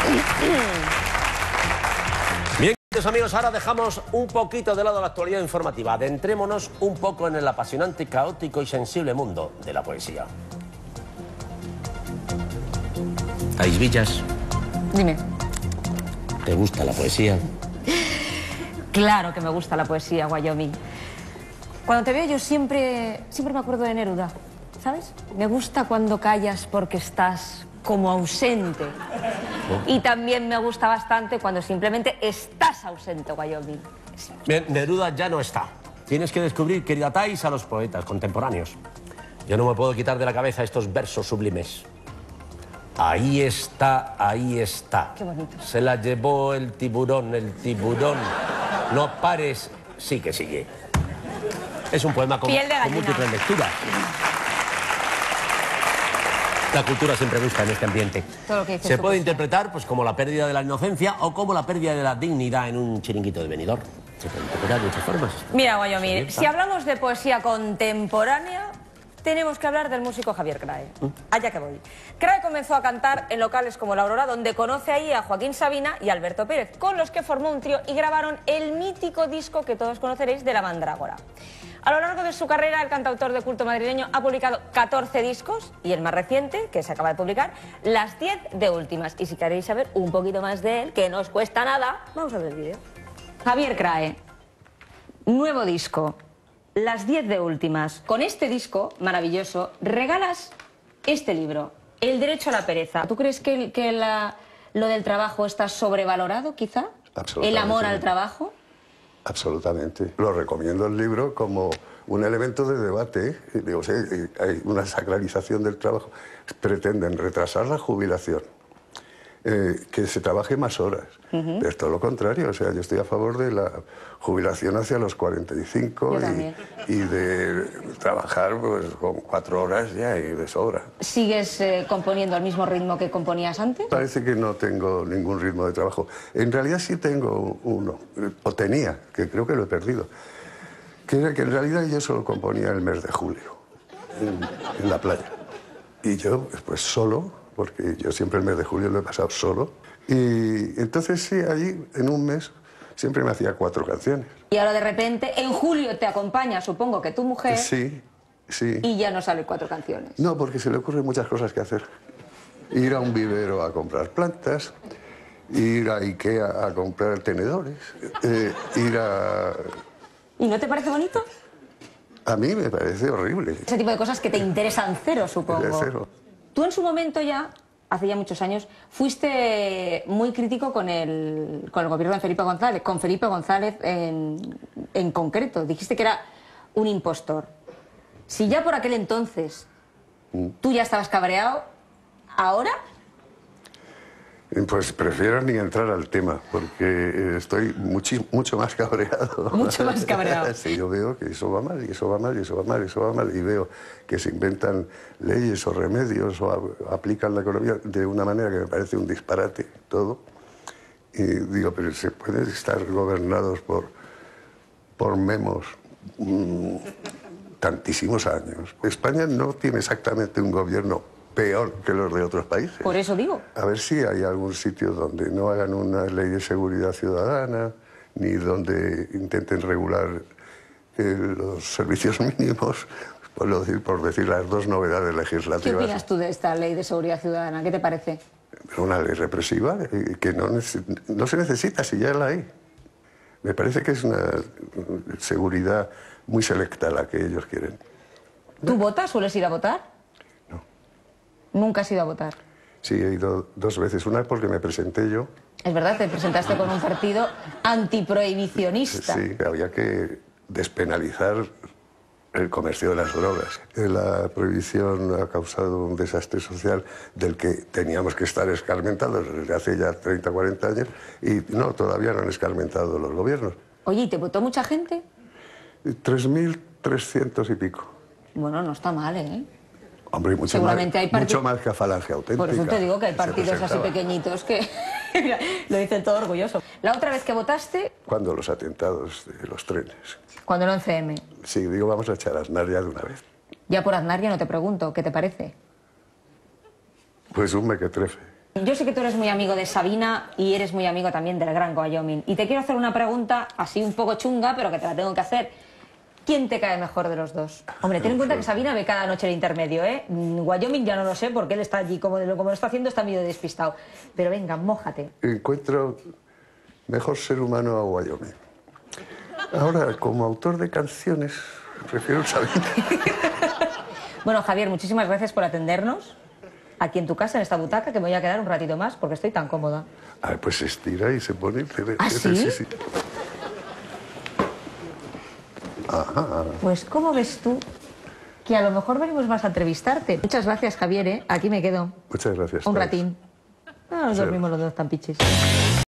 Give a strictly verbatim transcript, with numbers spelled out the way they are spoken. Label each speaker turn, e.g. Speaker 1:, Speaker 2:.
Speaker 1: Bien, queridos amigos, ahora dejamos un poquito de lado la actualidad informativa. Adentrémonos un poco en el apasionante, caótico y sensible mundo de la poesía. Aisbillas.
Speaker 2: Dime.
Speaker 1: ¿Te gusta la poesía?
Speaker 2: Claro que me gusta la poesía, Wyoming. Cuando te veo yo siempre, siempre me acuerdo de Neruda, ¿sabes? Me gusta cuando callas porque estás como ausente. Oh. Y también me gusta bastante cuando simplemente estás ausente, Wyoming.
Speaker 1: Bien, Neruda ya no está. Tienes que descubrir, querida Thais, a los poetas contemporáneos. Yo no me puedo quitar de la cabeza estos versos sublimes. Ahí está, ahí está.
Speaker 2: Qué bonito.
Speaker 1: Se la llevó el tiburón, el tiburón. No pares, sí que sigue. Es un poema con, con múltiples lecturas. La cultura siempre gusta en este ambiente.
Speaker 2: Todo lo que
Speaker 1: Se puede interpretar pues, como la pérdida de la inocencia o como la pérdida de la dignidad en un chiringuito de Benidorm. Se puede interpretar de muchas formas.
Speaker 2: Mira, Wyoming, si hablamos de poesía contemporánea, tenemos que hablar del músico Javier Crae. ¿Mm? Allá que voy. Crae comenzó a cantar en locales como La Aurora, donde conoce ahí a Joaquín Sabina y Alberto Pérez, con los que formó un trío y grabaron el mítico disco que todos conoceréis de La Mandrágora. A lo largo de su carrera, el cantautor de culto madrileño ha publicado catorce discos y el más reciente, que se acaba de publicar, Las diez de últimas. Y si queréis saber un poquito más de él, que no os cuesta nada, vamos a ver el vídeo. Javier Crae, nuevo disco, Las diez de últimas. Con este disco maravilloso regalas este libro, El derecho a la pereza. ¿Tú crees que, que la, lo del trabajo está sobrevalorado, quizá?
Speaker 3: Absolutamente.
Speaker 2: ¿El amor al trabajo?
Speaker 3: Absolutamente. Lo recomiendo el libro como un elemento de debate. Digo, sí, hay una sacralización del trabajo. Pretenden retrasar la jubilación, eh, que se trabaje más horas. Uh-huh. Pero es todo lo contrario. O sea, yo estoy a favor de la jubilación hacia los cuarenta y cinco y, y de trabajar pues, con cuatro horas ya y de sobra.
Speaker 2: ¿Sigues eh, componiendo al mismo ritmo que componías antes?
Speaker 3: Parece que no tengo ningún ritmo de trabajo. En realidad sí tengo uno, o tenía, que creo que lo he perdido. Que era que en realidad yo solo componía el mes de julio, en, en la playa. Y yo, pues solo, porque yo siempre el mes de julio lo he pasado solo. Y entonces sí, allí en un mes siempre me hacía cuatro canciones.
Speaker 2: Y ahora de repente, en julio te acompaña, supongo que tu mujer...
Speaker 3: Sí, sí.
Speaker 2: Y ya no salen cuatro canciones.
Speaker 3: No, porque se le ocurren muchas cosas que hacer. Ir a un vivero a comprar plantas, ir a Ikea a comprar tenedores, eh, ir a...
Speaker 2: ¿Y no te parece bonito?
Speaker 3: A mí me parece horrible.
Speaker 2: Ese tipo de cosas que te interesan cero, supongo.
Speaker 3: De cero.
Speaker 2: Tú en su momento ya, hace ya muchos años, fuiste muy crítico con el, con el gobierno de Felipe González, con Felipe González en, en concreto. Dijiste que era un impostor. Si ya por aquel entonces mm. tú ya estabas cabreado, ¿ahora?
Speaker 3: Pues prefiero ni entrar al tema, porque estoy muchi, mucho más cabreado.
Speaker 2: Mucho más cabreado.
Speaker 3: Sí, yo veo que eso va mal, y eso va mal, y eso va mal, y eso va mal, y veo que se inventan leyes o remedios o a, aplican la economía de una manera que me parece un disparate todo. Y digo, pero se pueden estar gobernados por, por memos mmm, tantísimos años. España no tiene exactamente un gobierno peor que los de otros países.
Speaker 2: Por eso digo.
Speaker 3: A ver si hay algún sitio donde no hagan una ley de seguridad ciudadana, ni donde intenten regular eh, los servicios mínimos, por decir, por decir las dos novedades legislativas.
Speaker 2: ¿Qué opinas tú de esta ley de seguridad ciudadana? ¿Qué te parece?
Speaker 3: Una ley represiva eh, que no, no se necesita si ya la hay. Me parece que es una seguridad muy selecta la que ellos quieren.
Speaker 2: ¿Tú votas? ¿Sueles ir a votar? ¿Nunca has ido a votar?
Speaker 3: Sí, he ido dos veces. Una porque me presenté yo.
Speaker 2: Es verdad, te presentaste con un partido antiprohibicionista.
Speaker 3: Sí, había que despenalizar el comercio de las drogas. La prohibición ha causado un desastre social del que teníamos que estar escarmentados desde hace ya treinta, cuarenta años y no, todavía no han escarmentado los gobiernos.
Speaker 2: Oye, ¿y te votó mucha gente?
Speaker 3: tres mil trescientos y pico.
Speaker 2: Bueno, no está mal, ¿eh?
Speaker 3: Hombre, mucho,
Speaker 2: Seguramente
Speaker 3: más,
Speaker 2: hay part...
Speaker 3: mucho más que a Falange Auténtica.
Speaker 2: Por eso te digo que hay partidos así pequeñitos que lo dicen todo orgulloso. La otra vez que votaste...
Speaker 3: Cuando los atentados de los trenes.
Speaker 2: Cuando el once eme.
Speaker 3: Sí, digo, vamos a echar a Aznar ya de una vez.
Speaker 2: Ya por Aznar ya no te pregunto, ¿qué te parece?
Speaker 3: Pues un mequetrefe.
Speaker 2: Yo sé que tú eres muy amigo de Sabina y eres muy amigo también del Gran Wyoming. Y te quiero hacer una pregunta así un poco chunga, pero que te la tengo que hacer. ¿Quién te cae mejor de los dos? Hombre, ten en cuenta que Sabina ve cada noche el intermedio, ¿eh? Wyoming ya no lo sé porque él está allí, como, como lo está haciendo, está medio despistado. Pero venga, mójate.
Speaker 3: Encuentro mejor ser humano a Wyoming. Ahora, como autor de canciones, prefiero Sabina.
Speaker 2: Bueno, Javier, muchísimas gracias por atendernos aquí en tu casa, en esta butaca, que me voy a quedar un ratito más porque estoy tan cómoda.
Speaker 3: Ah, pues se estira y se pone...
Speaker 2: ¿Ah, sí?
Speaker 3: sí, sí. Ajá.
Speaker 2: Pues, ¿cómo ves tú que a lo mejor venimos más a entrevistarte? Muchas gracias, Javier, ¿eh? Aquí me quedo.
Speaker 3: Muchas gracias.
Speaker 2: Un
Speaker 3: Tess.
Speaker 2: ratín. No nos
Speaker 3: Sí.
Speaker 2: dormimos los dos tan pichis.